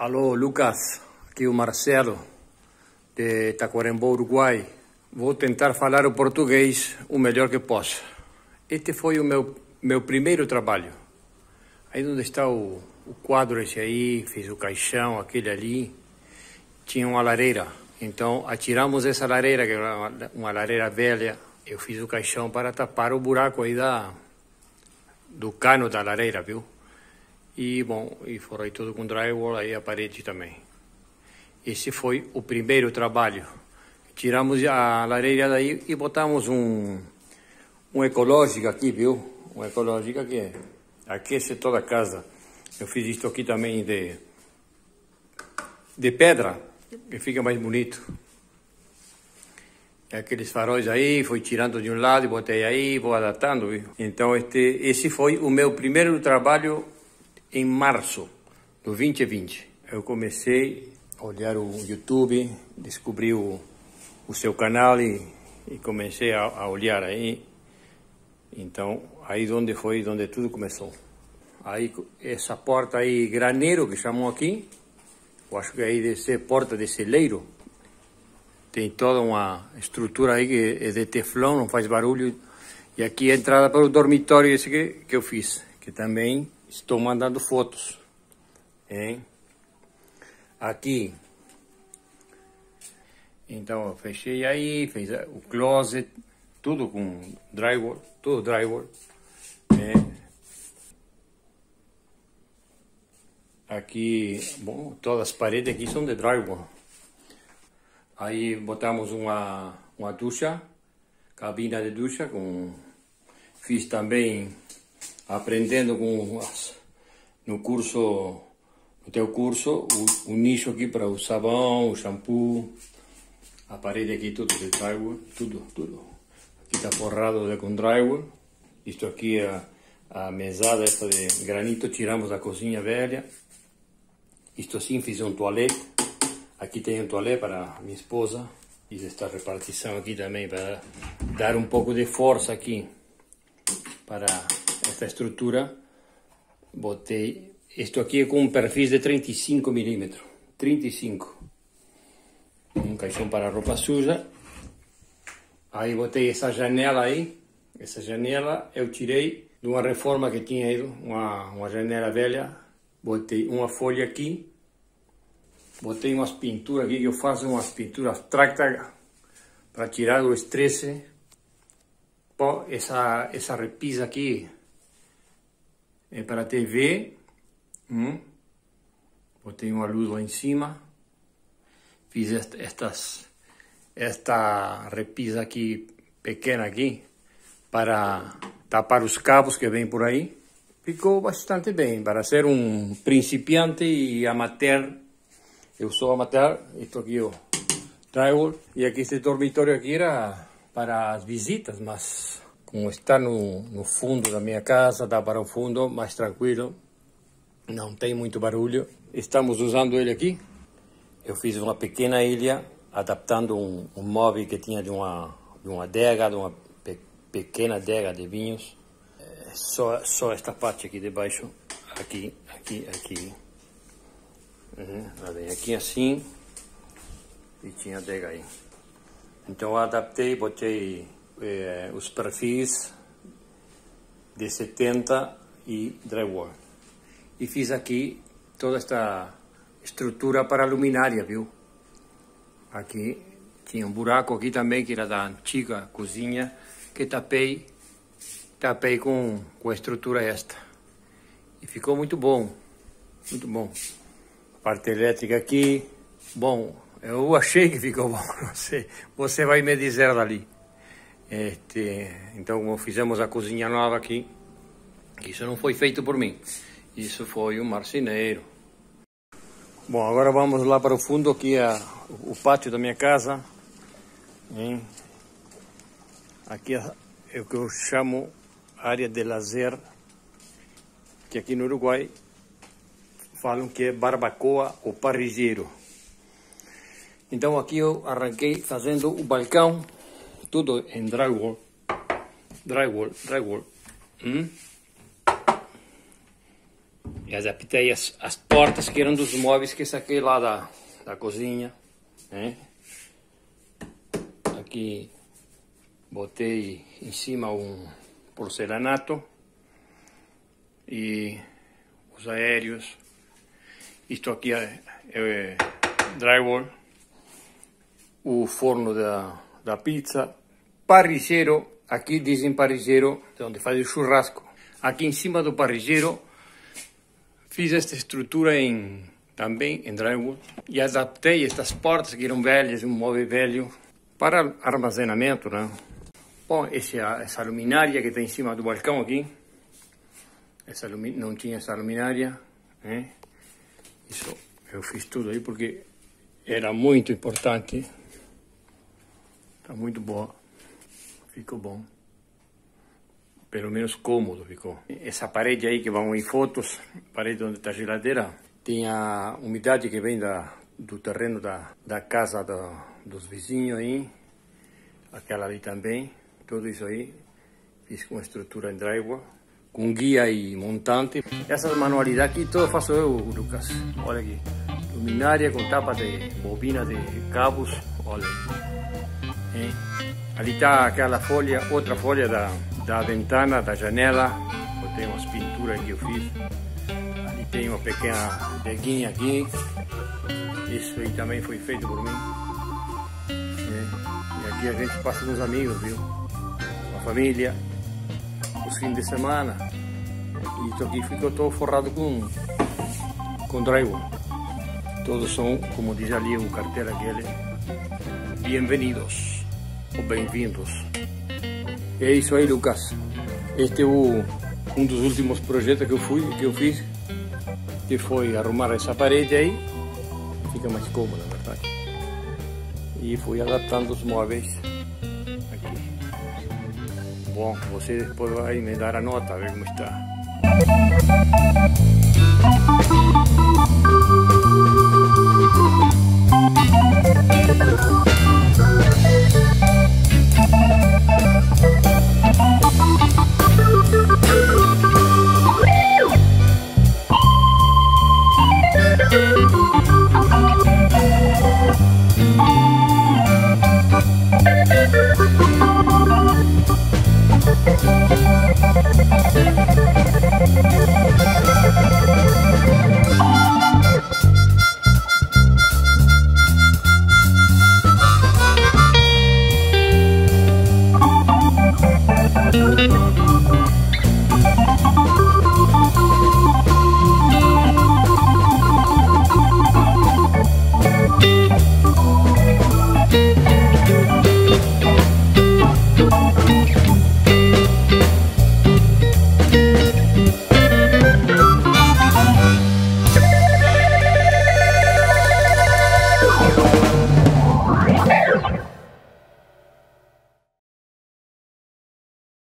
Alô, Lucas, aqui o Marcelo, de Tacuarembó, Uruguai. Vou tentar falar o português o melhor que posso. Este foi o meu primeiro trabalho. Aí onde está o quadro esse aí, fiz o caixão, aquele ali, tinha uma lareira. Então, atiramos essa lareira, que era uma lareira velha. Eu fiz o caixão para tapar o buraco aí do cano da lareira, viu? E, bom, e forrei tudo com drywall, aí a parede também. Esse foi o primeiro trabalho. Tiramos a lareira daí e botamos um ecológico aqui, viu? Um ecológico que aquece toda a casa. Eu fiz isto aqui também de pedra, que fica mais bonito. Aqueles faróis aí, fui tirando de um lado e botei aí, vou adaptando, viu? Então esse foi o meu primeiro trabalho em março do 2020. Eu comecei a olhar o YouTube, descobri o seu canal e comecei a olhar aí. Então, aí onde tudo começou. Aí, essa porta aí, graneiro, que chamam aqui, eu acho que aí deve ser porta de celeiro. Tem toda uma estrutura aí que é de teflão, não faz barulho. E aqui a entrada para o dormitório esse que eu fiz, que também estou mandando fotos. Hein? Aqui. Então, eu fechei aí, fiz o closet, tudo com drywall, tudo drywall. Aqui, bom, todas as paredes aqui são de drywall. Aí botamos uma ducha, cabina de ducha, fiz também aprendendo no teu curso, o nicho aqui para o sabão, o shampoo, a parede aqui tudo de drywall, tudo. Aqui está forrado com drywall. Isto aqui é a mesada esta de granito, tiramos da cozinha velha. Isto assim fiz um toalete. Aqui tem um toalete para minha esposa. Fiz esta repartição aqui também para dar um pouco de força aqui para esta estrutura. Botei isto aqui com um perfil de 35 milímetros. 35. Um caixão para roupa suja. Aí botei essa janela aí. Essa janela eu tirei de uma reforma que tinha ido, uma janela velha. Botei uma folha aqui. Botei umas pinturas aqui, que eu faço umas pinturas abstratas para tirar o estresse. Bom, essa repisa aqui é para a TV. Botei uma luz lá em cima. Fiz esta repisa aqui, pequena aqui, para tapar os cabos que vem por aí. Ficou bastante bem, para ser um principiante e amateur. Eu sou amateur, isto aqui o drywall. E aqui esse dormitório aqui era para as visitas, mas como está no fundo da minha casa, dá para o fundo, mais tranquilo. Não tem muito barulho. Estamos usando ele aqui. Eu fiz uma pequena ilha, adaptando um móvel que tinha de uma adega, de uma pequena adega de vinhos. Só esta parte aqui de baixo, aqui. Aqui assim, e tinha adega aí. Então eu adaptei, botei os perfis de 70 e drywall. E fiz aqui toda esta estrutura para a luminária, viu? Aqui tinha um buraco aqui também, que era da antiga cozinha, que tapei com a estrutura esta. E ficou muito bom, muito bom. Parte elétrica aqui, bom, eu achei que ficou bom, não sei, você vai me dizer dali. Então, como fizemos a cozinha nova aqui, isso não foi feito por mim, isso foi um marceneiro. Bom, agora vamos lá para o fundo, aqui é o pátio da minha casa. Hein? Aqui é o que eu chamo área de lazer, que aqui no Uruguai falam que é barbacoa ou parrilheiro. Então aqui eu arranquei fazendo o balcão, tudo em drywall. E adaptei as portas que eram dos móveis que saquei lá da cozinha, né? Aqui botei em cima um porcelanato e os aéreos. Isto aqui é drywall, o forno da pizza, parrilleiro, aqui dizem parrilleiro, onde faz o churrasco. Aqui em cima do parrilleiro fiz esta estrutura também em drywall e adaptei estas portas que eram velhas, um móvel velho, para armazenamento, né? Bom, essa luminária que está em cima do balcão aqui, não tinha essa luminária, né? Isso eu fiz tudo aí porque era muito importante. Tá muito boa, ficou bom. Pelo menos cômodo ficou. Essa parede aí que vão em fotos, parede onde está a geladeira, tem a umidade que vem do terreno da casa dos vizinhos aí. Aquela ali também, tudo isso aí. Fiz com estrutura em drywall, com guia e montante. Essas manualidades aqui, tudo faço eu, Lucas. Olha aqui, luminária com tapa de bobina de cabos, olha aí. Ali está aquela folha, outra folha da ventana, da janela. Botei umas pinturas que eu fiz. Ali tem uma pequena deguinha aqui. Isso aí também foi feito por mim. E aqui a gente passa com os amigos, viu? Com a família, os fins de semana. E isso aqui ficou todo forrado com drywall. Todos são, como diz ali o cartel aquele, bem-vindos ou bem-vindos. É isso aí, Lucas. Este é um dos últimos projetos que eu fiz, que foi arrumar essa parede aí. Fica mais cômodo, na verdade. E fui adaptando os móveis aqui. Bom, você depois vai me dar a nota, ver como está.